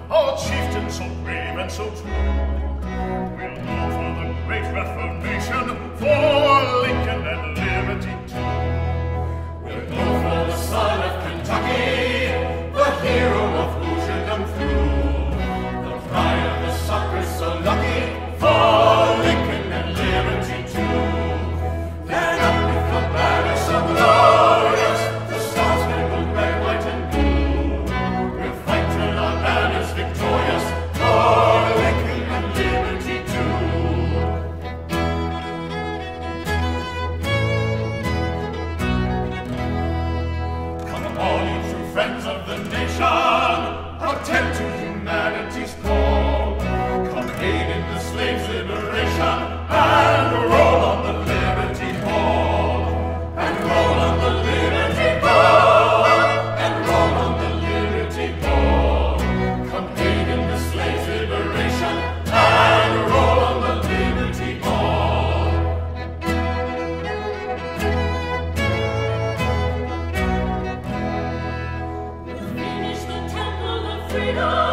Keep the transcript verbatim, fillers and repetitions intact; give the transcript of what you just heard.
our chieftain so brave and so true. We'll go for the great Reformation, for Lincoln and liberty too. We'll go for the son of Kentucky, the hero of who should come through. The pride of the suckers so lucky, for Lincoln and liberty too. Then up with the banner so glorious, the stars-spangled red, white, and blue. We'll fight till our banner's victorious, for Lincoln and liberty too. Come all you true friends of the nation, attend to humanity's call. Come aid in the slaves' liberation, and roll on the liberty ball. And roll on the liberty ball. And roll on the liberty ball. Come aid in the slaves' liberation, and roll on the liberty ball. Finish the temple of freedom.